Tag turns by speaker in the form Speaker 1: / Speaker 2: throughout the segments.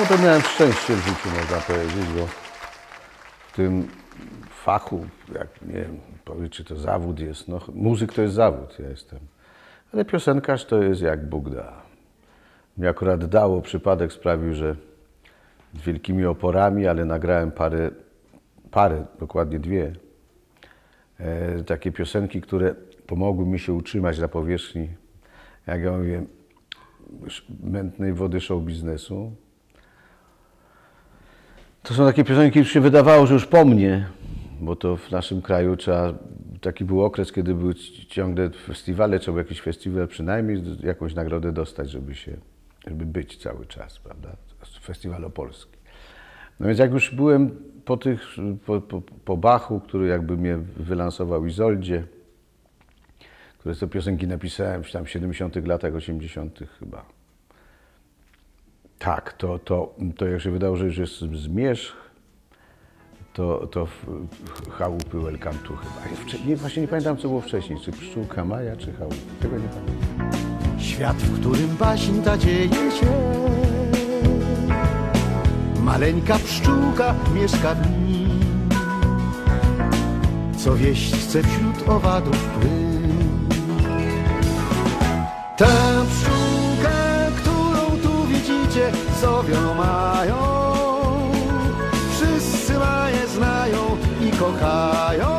Speaker 1: to miałem szczęście w życiu, można powiedzieć, bo w tym fachu, jak nie wiem, powiedz, czy to zawód jest, no muzyk to jest zawód, ja jestem. Ale piosenkarz to jest jak Bóg da. Mnie akurat dało, przypadek sprawił, że z wielkimi oporami, ale nagrałem parę, dokładnie dwie, takie piosenki, które pomogły mi się utrzymać na powierzchni, jak ja mówię, mętnej wody show biznesu. To są takie piosenki, już się wydawało, że już po mnie, bo to w naszym kraju taki był okres, kiedy były ciągle festiwale, trzeba jakiś festiwal przynajmniej jakąś nagrodę dostać, żeby być cały czas, prawda? Festiwal Opolski. No więc jak już byłem po Bachu, który jakby mnie wylansował, Izoldzie, które te piosenki napisałem w 70 latach, 80 chyba. Tak, to jak się wydało, że już jest zmierzch, to chałupy Welcome to chyba. Właśnie nie pamiętam, co było wcześniej, czy Pszczółka Maja, czy chałupy. Tego nie pamiętam.
Speaker 2: Świat, w którym baśń ta dzieje się, maleńka pszczółka mieszka w nim, co wieść chce wśród owadów plyn. Tę pszczółkę, którą tu widzicie, zowią mają, wszyscy maje znają i kochają.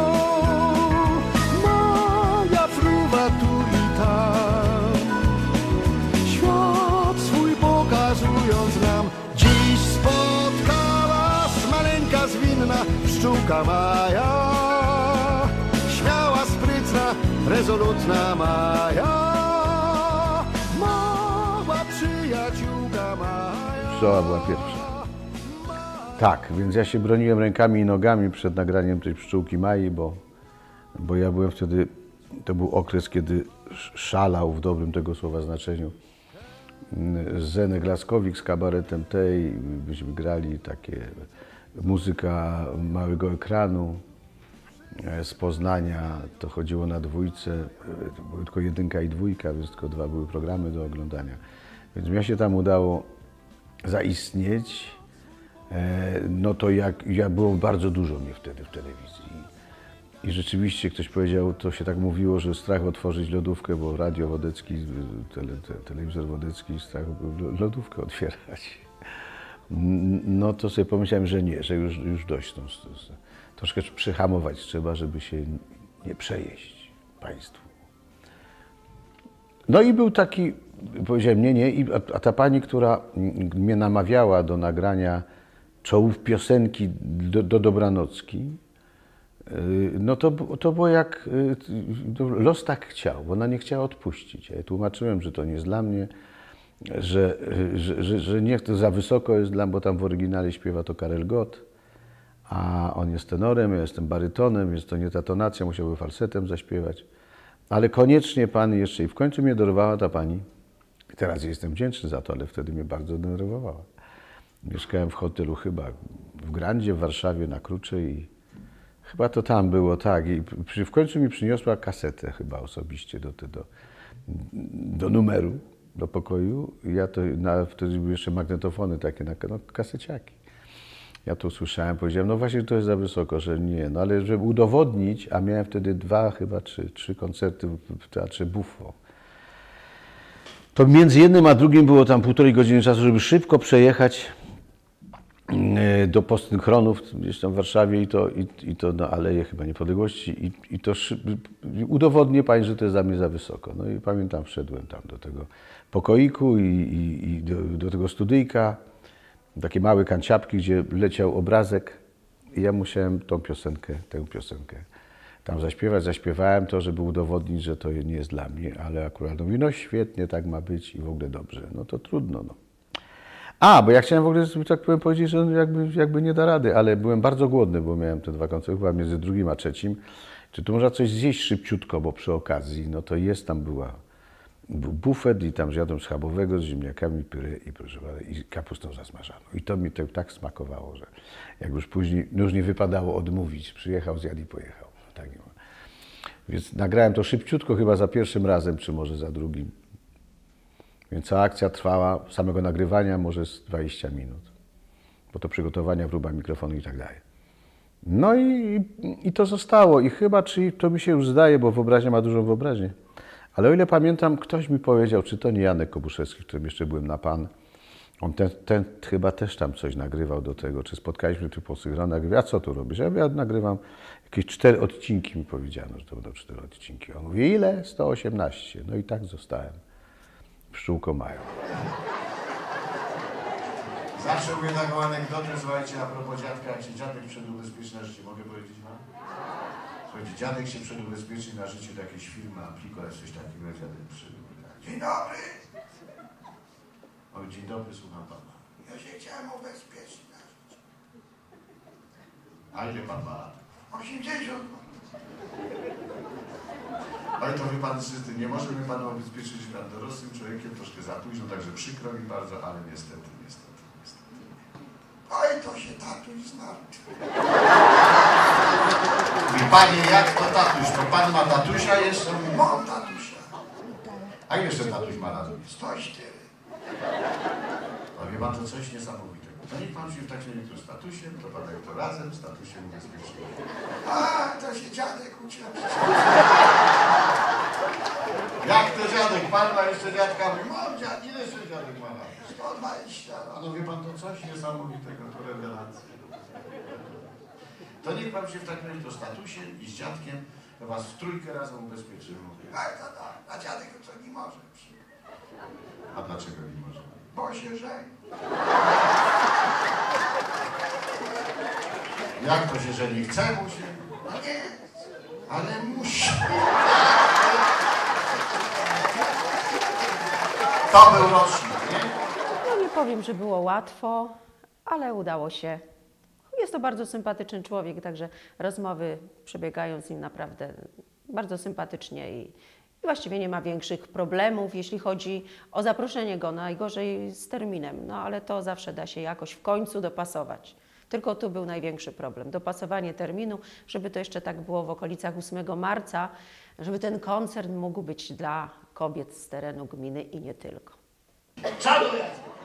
Speaker 2: Maja fruwa tu i tam, świat swój pokazując nam. Dziś spotkała nas maleńka zwinna pszczółka Maja, śmiała, sprytna, rezolutna Maja, mała przyjaciółka Maja.
Speaker 1: Pszczoła była pierwsza. Tak, więc ja się broniłem rękami i nogami przed nagraniem tej Pszczółki Mai, bo ja byłem wtedy, to był okres, kiedy szalał w dobrym tego słowa znaczeniu Zenek Laskowik z kabaretem tej, byśmy grali takie muzyka małego ekranu z Poznania, to chodziło na dwójce, to były tylko 1 i 2, więc tylko 2 były programy do oglądania. Więc mi się tam udało zaistnieć, no to było bardzo dużo mnie wtedy w telewizji. I rzeczywiście ktoś powiedział, to się tak mówiło, że strach otworzyć lodówkę, bo radio Wodecki, telewizor Wodecki, strach był lodówkę otwierać. No to sobie pomyślałem, że nie, że już dość. Troszkę przyhamować trzeba, żeby się nie przejeść państwu. No i był taki, powiedziałem nie, a ta pani, która mnie namawiała do nagrania czołów piosenki do Dobranocki, no to było jak los tak chciał, bo ona nie chciała odpuścić. Ja tłumaczyłem, że to nie jest dla mnie, że nie, to za wysoko jest dla mnie, bo tam w oryginale śpiewa to Karel Gott, a on jest tenorem, ja jestem barytonem, więc to nie ta tonacja, musiałby falsetem zaśpiewać. Ale koniecznie pan jeszcze i w końcu mnie dorwała ta pani. I teraz jestem wdzięczny za to, ale wtedy mnie bardzo denerwowała. Mieszkałem w hotelu chyba w Grandzie w Warszawie na Kruczej i chyba to tam było, tak. I w końcu mi przyniosła kasetę chyba osobiście do numeru, do pokoju. I ja to, wtedy były jeszcze magnetofony takie, kaseciaki. Ja to usłyszałem, powiedziałem, no właśnie to jest za wysoko, że nie. No ale żeby udowodnić, a miałem wtedy 2, chyba 3 koncerty w Teatrze Buffo. To między jednym a drugim było tam 1,5 godziny czasu, żeby szybko przejechać do postynchronów gdzieś tam w Warszawie i to na Aleję chyba Niepodległości i to udowodnię pani, że to jest dla mnie za wysoko. No i pamiętam, wszedłem tam do tego pokoiku i do tego studyjka, takie małe kanciapki, gdzie leciał obrazek i ja musiałem tę piosenkę tam zaśpiewać. Zaśpiewałem to, żeby udowodnić, że to nie jest dla mnie, ale akurat mówi, no świetnie, tak ma być i w ogóle dobrze. No to trudno, no. Bo ja chciałem w ogóle, tak powiem, powiedzieć, że jakby nie da rady, ale byłem bardzo głodny, bo miałem te 2 koncerty, chyba między 2 a 3. Czy tu można coś zjeść szybciutko, bo przy okazji, no to był bufet i tam zjadłem schabowego z ziemniakami, pyrę i kapustą zasmażaną. I to mi tak smakowało, że jak już później, już nie wypadało odmówić. Przyjechał, zjadł i pojechał. Tak nie ma. Więc nagrałem to szybciutko, chyba za pierwszym razem, czy może za drugim. Więc cała akcja trwała, samego nagrywania może z 20 minut. bo to przygotowania, próba mikrofonu i tak dalej. No i to zostało i chyba, czy to mi się już zdaje, bo wyobraźnia ma dużą wyobraźnię, ale o ile pamiętam, ktoś mi powiedział, czy to nie Janek Kobuszewski, w którym jeszcze byłem na PAN, on ten chyba też tam coś nagrywał do tego, czy spotkaliśmy tu po Sygrona, a co tu robisz? Ja nagrywam jakieś 4 odcinki, mi powiedziano, że to będą 4 odcinki. On mówi, ile? 118. No i tak zostałem. Pszczółko mają.
Speaker 3: Zawsze mówię taką anegdotę, słuchajcie, a propos dziadka, jak się dziadek przedubezpieczy na życie, mogę powiedzieć wam? Słuchajcie, dziadek się przedubezpieczy na życie do jakiejś firmy, Aplico, jest coś takiego, dziadek przybył. Dzień dobry! O, dzień dobry, słucham pana. Ja się chciałem ubezpieczyć na życie. A ile pan ma lat? 80. Ale to wie pan, nie możemy pana ubezpieczyć, pan dorosłym człowiekiem, troszkę za późno, także przykro mi bardzo, ale niestety. Oj, to się tatuś znaczy. Mówi, panie, jak to tatuś? To pan ma tatusia jeszcze? Mam tatusia. A ile jeszcze tatuś ma lat? 104. A wie pan, to coś niesamowitego. To niech pan się w takim razie z tatusiem, to pan jak to razem z tatusiem ubezpieczy. A, to się dziadek uczy. Jak to dziadek? Pan ma jeszcze dziadka? Mam dziad. Ile jeszcze dziadek ma lat? 120. A no wie pan, to coś niesamowitego, to rewelacja. To niech pan się w takim razie to z tatusiem i z dziadkiem, to was w trójkę razem ubezpieczymy. Ale to tak, a dziadek to nie może. A dlaczego nie może? Bo się żeni. Jak to się żeni? Chce mu się? No nie, ale musi. To był rocznik, nie?
Speaker 4: No nie powiem, że było łatwo, ale udało się. Jest to bardzo sympatyczny człowiek, także rozmowy przebiegają z nim naprawdę bardzo sympatycznie i właściwie nie ma większych problemów, jeśli chodzi o zaproszenie go, najgorzej z terminem, no ale to zawsze da się jakoś w końcu dopasować. Tylko tu był największy problem, dopasowanie terminu, żeby to jeszcze tak było w okolicach 8 marca, żeby ten koncert mógł być dla kobiet z terenu gminy i nie tylko.
Speaker 3: Szanuję!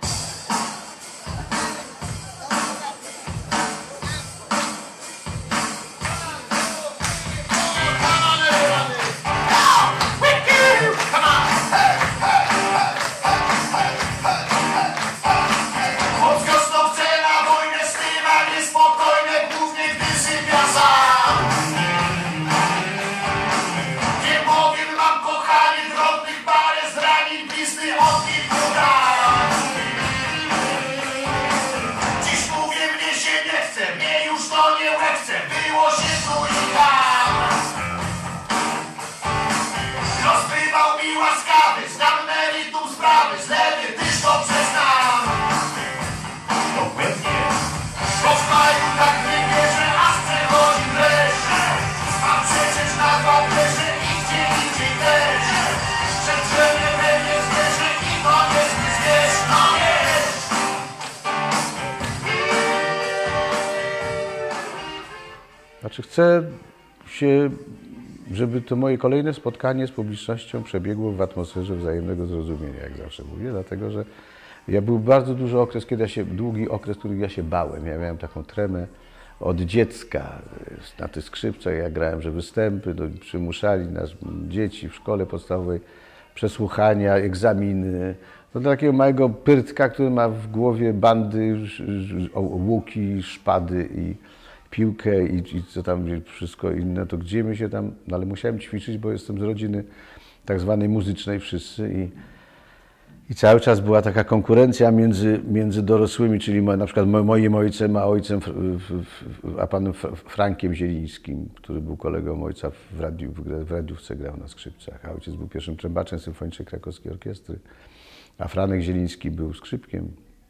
Speaker 1: Znaczy chcę się, żeby to moje kolejne spotkanie z publicznością przebiegło w atmosferze wzajemnego zrozumienia, jak zawsze mówię, dlatego że ja był bardzo duży okres, długi okres, który ja się bałem. Ja miałem taką tremę od dziecka na tych skrzypcach, ja grałem, że występy, przymuszali nas dzieci w szkole podstawowej, przesłuchania, egzaminy. No do takiego małego pyrtka, który ma w głowie bandy, łuki, szpady i piłkę i co tam wszystko inne, to gdzie my się tam, no ale musiałem ćwiczyć, bo jestem z rodziny tak zwanej muzycznej wszyscy i cały czas była taka konkurencja między dorosłymi, czyli na przykład moim ojcem, a ojcem, a panem Frankiem Zielińskim, który był kolegą ojca w radiówce grał na skrzypcach, a ojciec był pierwszym trębaczem symfonicznej krakowskiej orkiestry, a Franek Zieliński był skrzypkiem.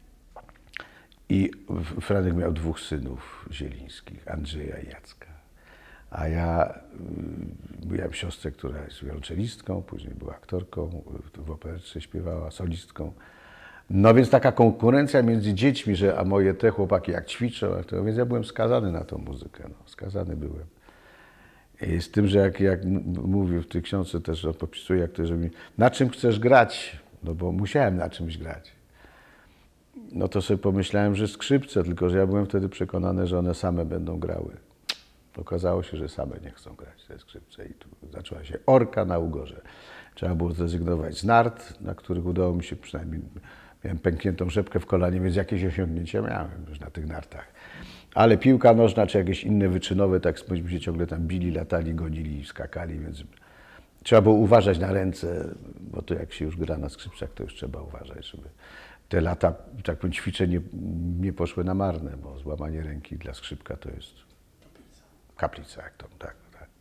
Speaker 1: I Franek miał 2 synów zielińskich, Andrzeja i Jacka. A ja miałem siostrę, która jest wiolonczelistką, później była aktorką, w operze śpiewała, solistką. No więc taka konkurencja między dziećmi, że a moje te chłopaki jak ćwiczą, więc ja byłem skazany na tą muzykę, no, skazany byłem. I z tym, że jak mówię w tej książce też opisuję, jak to, że na czym chcesz grać, no bo musiałem na czymś grać. no to sobie pomyślałem, że skrzypce, tylko że ja byłem wtedy przekonany, że one same będą grały. Okazało się, że same nie chcą grać te skrzypce i tu zaczęła się orka na ugorze. Trzeba było zrezygnować z nart, na których udało mi się przynajmniej, miałem pękniętą rzepkę w kolanie, więc jakieś osiągnięcia miałem już na tych nartach. Ale piłka nożna czy jakieś inne wyczynowe, tak myśmy się ciągle tam bili, latali, gonili, skakali, więc trzeba było uważać na ręce, bo to jak się już gra na skrzypcach, to już trzeba uważać, żeby te lata, tak powiem, ćwiczeń nie poszły na marne, bo złamanie ręki dla skrzypka to jest kaplica, jak to, tak.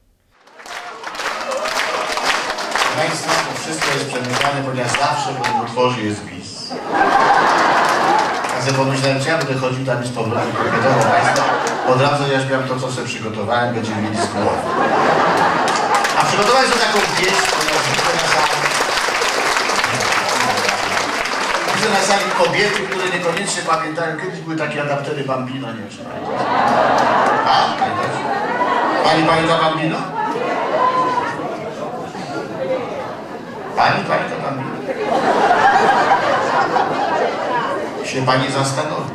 Speaker 3: Państwa, to wszystko jest przemyślane, ponieważ zawsze po tym utworze jest bis. Ja sobie pomyślałem, czy ja będę chodził tam i z powrotem, wiadomo Państwa, od razu ja śpiewam to, co sobie przygotowałem, będziemy mieli z głowy. A przygotowałem sobie taką pieśń, ponieważ widzę na sali kobiety, które niekoniecznie pamiętają, kiedyś były takie adaptery Bambino, nie wiem, czy pamiętacie. A? Pamiętacie? Pani pamięta Bambino? Pani pamięta Bambino? Się pani zastanowi.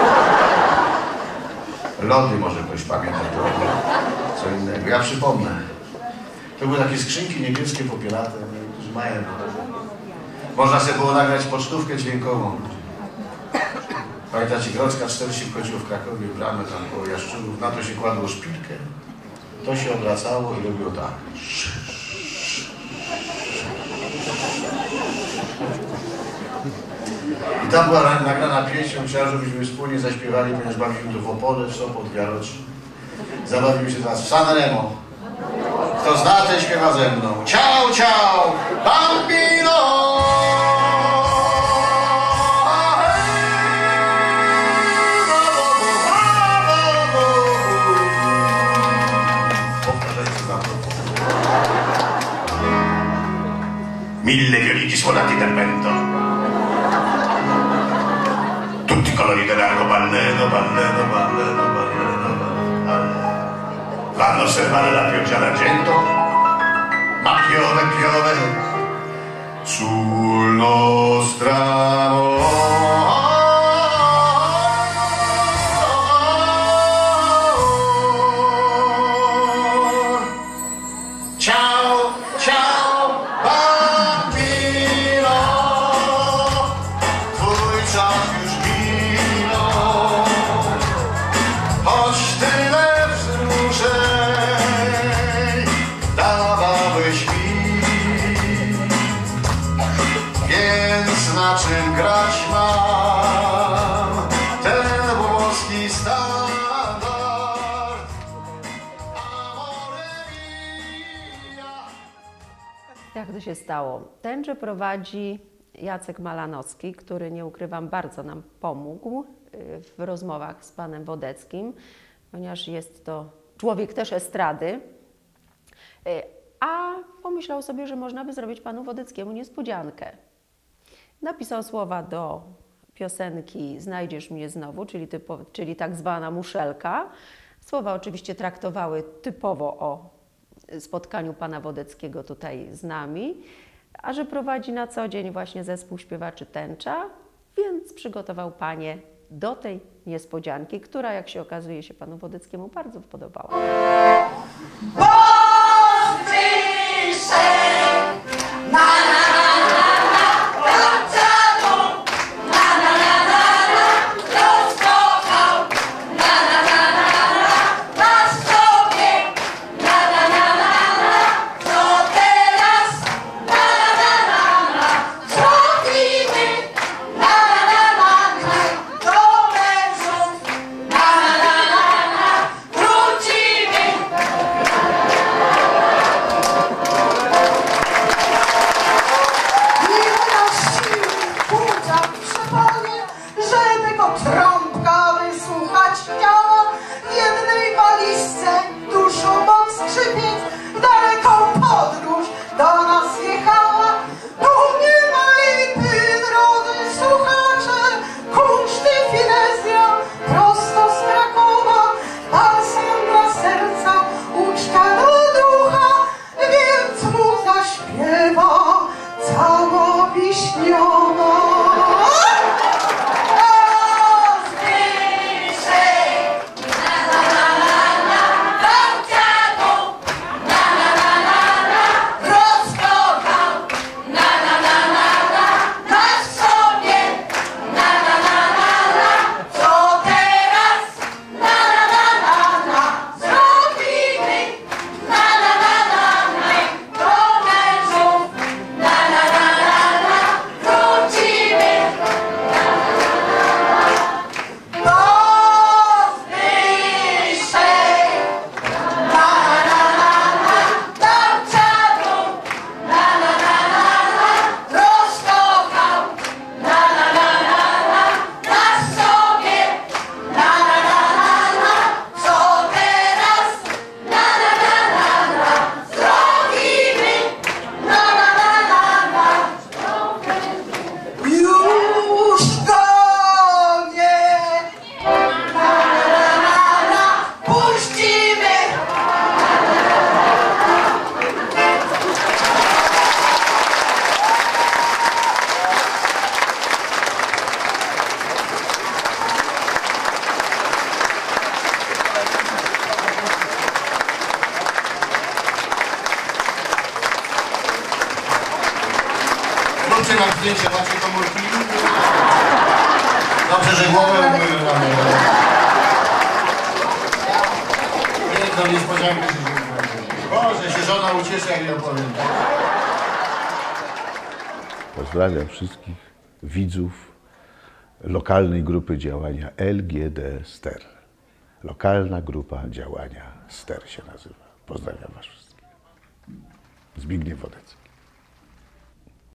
Speaker 3: Lody może ktoś pamięta, to co innego. Ja przypomnę. To były takie skrzynki niebieskie popielate, którzy mają. Można sobie było nagrać pocztówkę dźwiękową. Pamiętacie, Grodzka 40 wchodziło w Krakowie, bramę tam koło Jaszczurów, na to się kładło szpilkę, to się obracało i robiło tak. I tam była nagrana pieśń, chciałem, żebyśmy wspólnie zaśpiewali, ponieważ bawimy tu w Opole, w Sopot, w Jarocz. Zabawimy się teraz w Sanremo. Kto zna, ten śpiewa ze mną. Ciao, ciao, Bambino! Mille violini suonati dal vento, tutti i colori dell'arco, balleno, balleno, balleno, balleno, balleno. Vanno a osservare la pioggia d'argento, ma piove, piove sul nostro amore. Ciao, ciao, bambino, twój czas już minął, choć tyle wzruszeń dawałeś mi, więc na czym grać mam ten włoski standard? Amore mia.
Speaker 4: Jak to się stało? Tęczę prowadzi Jacek Malanowski, który, nie ukrywam, bardzo nam pomógł w rozmowach z panem Wodeckim, ponieważ jest to człowiek też estrady, a pomyślał sobie, że można by zrobić panu Wodeckiemu niespodziankę. Napisał słowa do piosenki Znajdziesz mnie znowu, czyli tak zwana muszelka. Słowa oczywiście traktowały typowo o spotkaniu pana Wodeckiego tutaj z nami, a że prowadzi na co dzień właśnie zespół śpiewaczy Tęcza, więc przygotował panie do tej niespodzianki, która, jak się okazuje, się panu Wodeckiemu bardzo podobała.
Speaker 3: Zróbcie nam zdjęcie, macie komórki? Dobrze, że głowę mamy. Piękną niespodziankę się dzieje. Boże, się żona ucieszy, jak jej opowiem.
Speaker 1: Pozdrawiam wszystkich widzów lokalnej grupy działania LGD STER. Lokalna grupa działania STER się nazywa. Pozdrawiam Was wszystkich. Zbigniew Wodecki.